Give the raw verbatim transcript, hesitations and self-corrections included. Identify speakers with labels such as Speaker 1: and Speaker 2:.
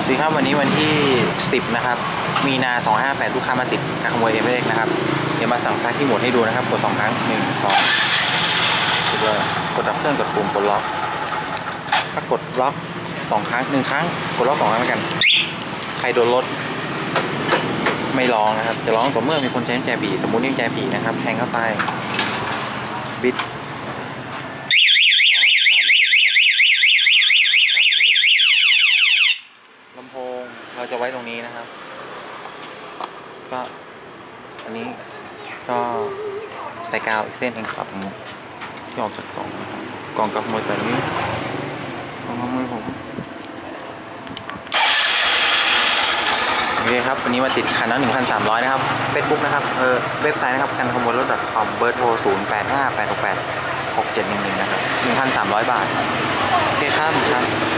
Speaker 1: สวัสดีครับวันนี้วันที่สิบนะครับมีนาสองห้าแปดลูกค้ามาติดการขโมยเอ็มเอ็กนะครับเดี๋ยวมาสั่งพักที่หมดให้ดูนะครับกดสองครั้งหนึ่งสองกดเลยกดดับเครื่องกดปุ่มกดล็อกถ้ากดล็อกสองครั้งหนึ่งครั้งกดล็อกสองครั้งเหมือนกันใครโดนรถไม่ร้องนะครับจะร้องต่อเมื่อมีคนใช้แจบีสมมุตินี่แจบีนะครับแทงเข้าไปบิดลำโพงเราจะไว้ตรงนี้นะครับก็อันนี้ก็ใส่กาวอีกเส้นเองครับที่ออกจากกล่องนะครับกล่องกับมวยแบบนี้กล่องกับมวยผมโอเคครับวันนี้มาติดคันละหนึ่งพันสามร้อยนะครับเฟซบุ๊กนะครับเออเว็บไซต์นะครับคันขโมยรถ .com เบอร์โทรศูนย์แปดห้าแปดหกแปดหกเจ็ดหนึ่งหนึ่งนะครับหนึ่งพันสามร้อยบาทโอเคครับครับ